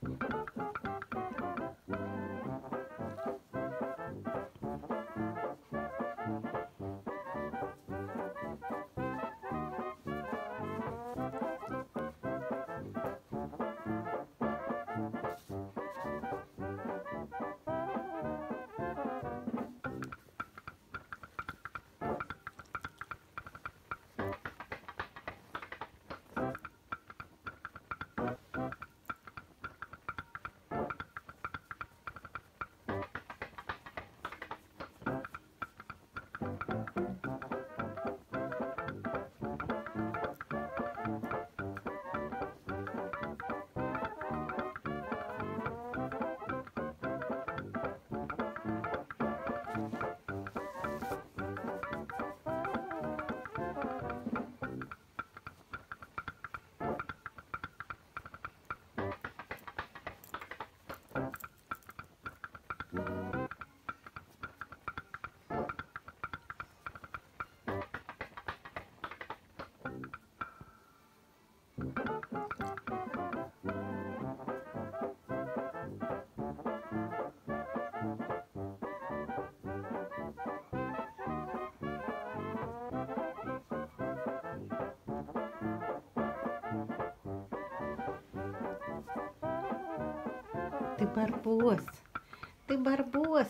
Ты барбос, ты барбос,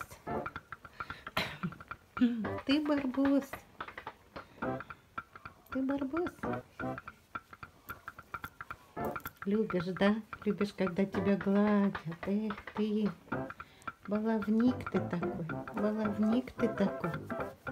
ты барбос, ты барбос. Любишь, да? Любишь, когда тебя гладят. Эх ты, баловник ты такой, баловник ты такой.